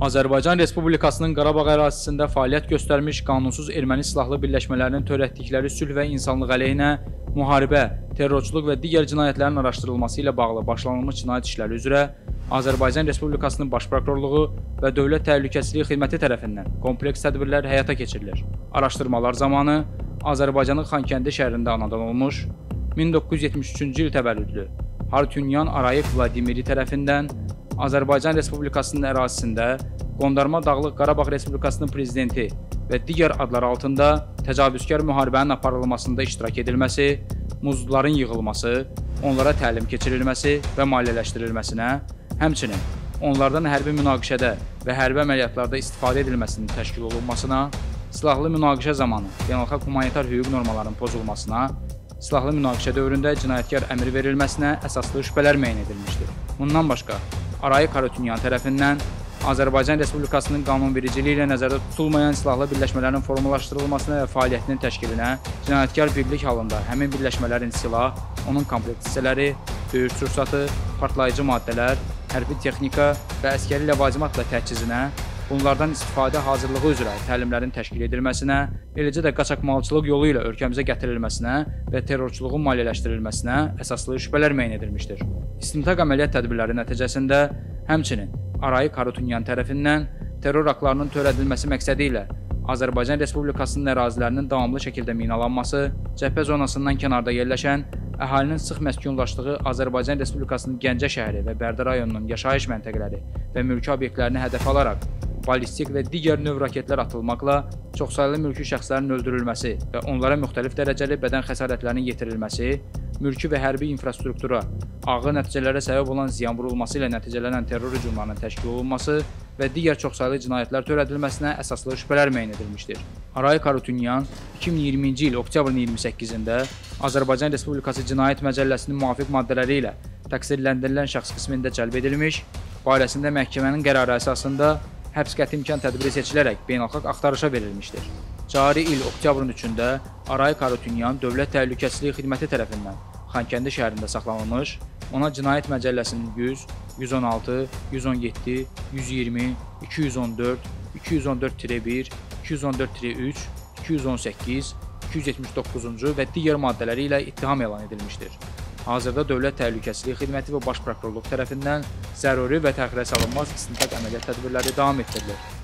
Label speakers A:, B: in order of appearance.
A: Azərbaycan Respublikasının Qarabağ ərazisində fəaliyyət göstərmiş qanunsuz erməni silahlı birləşmələrinin törətdikləri sülh və insanlıq əleyhinə müharibə, terrorçuluq və digər cinayətlərin araşdırılması ilə bağlı başlanılmış cinayət işləri üzrə Azərbaycan Respublikasının Baş Prokurorluğu və Dövlət Təhlükəsizlik Xidməti tərəfindən kompleks tədbirlər həyata keçirilir. Araşdırmalar zamanı Azərbaycanın Xankəndi şəhərində anadan olmuş, 1973-cü il təvəllüdlü Harutyunyan Arayik Vladimiri tərəfindən Azərbaycan Respublikasının ərazisində Qondarma Dağlıq Qarabağ Respublikasının Prezidenti və digər adlar altında təcavüzkar müharibənin aparılmasında iştirak edilməsi, muzluların yığılması, onlara təlim keçirilməsi və maliyyələşdirilməsinə, həmçinin onlardan hərbi münaqişədə və hərbi əməliyyatlarda istifadə edilməsinin təşkil olunmasına, silahlı münaqişə zamanı beynəlxalq humanitar hüquq normalarının pozulmasına, silahlı münaqişə dövründə cinayətkar əmr verilməsinə əsaslı şübhələr müəyyən edilmişdir. Bundan başqa, Arayik Harutyunyan tərəfindən Azərbaycan Respublikasının qanunvericiliyi ilə nəzərdə tutulmayan silahlı birləşmələrin formalaşdırılmasına və fəaliyyətinin təşkilinə, cinayətkar birlik halında həmin birləşmələrin silah, onun komplekt hissələri, döyüş sursatı, partlayıcı maddələr, hərbi texnika və əskəri ləvazimatla təchizinə, bunlardan istifadə hazırlığı üzrə təlimlərin təşkil edilməsinə, eləcə də qaçaqmalçılıq yolu ilə ölkəmizə gətirilməsinə və terrorçuluğun maliyyələşdirilməsinə əsaslı şübhələr müəyyən edilmişdir. İstintaq əməliyyat tədbirləri nəticəsində həmçinin Arayik Harutyunyan tərəfindən terror aktlarının törədilməsi məqsədi ilə Azərbaycan Respublikasının ərazilərinin davamlı şəkildə minalanması, cəbhə zonasından kənarda yerləşən, əhalinin sıx məskunlaşdığı Azərbaycan Respublikasının Gəncə şəhəri və Bərdə rayonunun yaşayış məntəqələri və mülki obyektlərini hədəf alaraq ballistik və digər növ raketlər atılmaqla çoxsaylı mülki şəxslərin öldürülməsi və onlara müxtəlif dərəcəli bədən xəsarətlərinin yetirilməsi, mülki və hərbi infrastruktura ağır nəticələrə səbəb olan ziyan vurulması ilə nəticələnən terror hücumlarının təşkil olunması və digər çoxsaylı cinayətlər törədilməsinə əsaslı şübhələr müəyyən edilmişdir. Arayik Harutyunyan 2020-ci il oktyabrın 28-də Azərbaycan Respublikası Cinayət Məcəlləsinin müvafiq maddələri ilə təqsirləndirilən şəxs qismində cəlb edilmiş, barəsində məhkəmənin qərarı əsasında həbs qəti imkan tədbiri seçilərək beynəlxalq axtarışa verilmişdir. Cari il oktyabrın 3-də Arayik Harutyunyan Dövlət Təhlükəsizlik Xidməti tərəfindən Xankəndi şəhərində saxlanılmış, ona Cinayət Məcəlləsinin 100, 116, 117, 120, 214, 214-1, 214-3, 218, 279-cu və digər maddələri ilə ittiham elan edilmişdir. Hazırda Dövlət Təhlükəsizlik Xidməti və Baş Prokurorluq tərəfindən zəruri və təxirə salınmaz istintaq əməliyyat tədbirləri davam etdirilir.